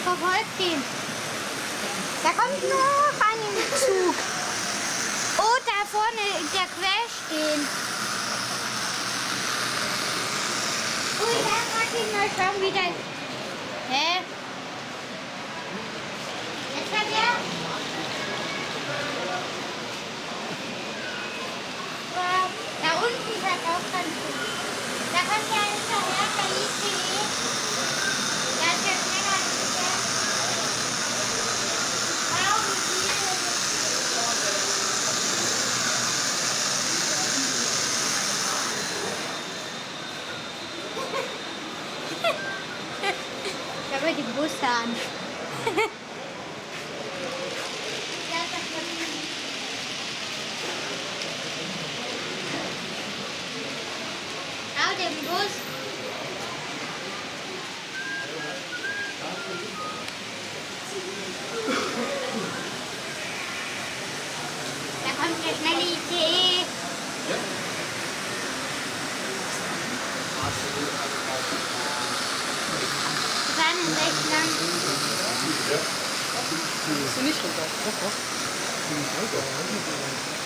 verfolgt ihn. Da kommt noch ein Zug. Oh, da vorne, der quetscht ihn. Ui, da hat ihn mal schon wieder. Hä? Jetzt hat er. Wow. Da unten ist auch ganz gut. Da kommt ja hinterher der ICE. Der ist ja schneller als der. Wow, wie viel. Schau mal die Busse an. Schau den Bus. Da kommt der schnelle ICE. Wir fahren recht lang. Bist du nicht runter? Doch, doch.